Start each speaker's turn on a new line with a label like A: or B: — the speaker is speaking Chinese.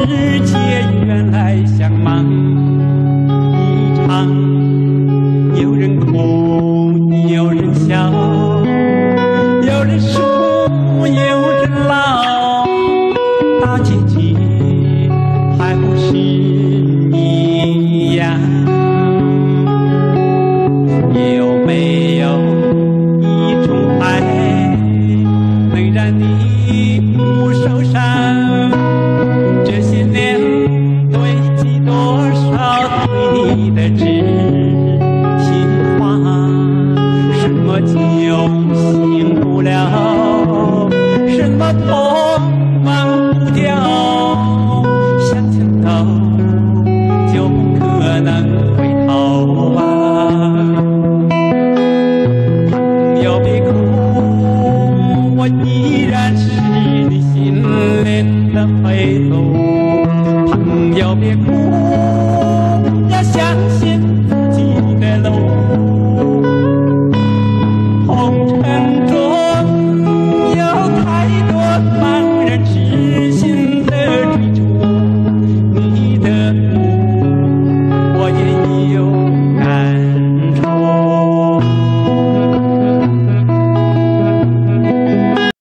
A: 界原来像梦一场，有人哭，有人笑，有人输，有人老，大结局还不是一样？有没有一种爱能让你不受伤？这些年堆积多少对你的知心话？什么酒醒不了，什么痛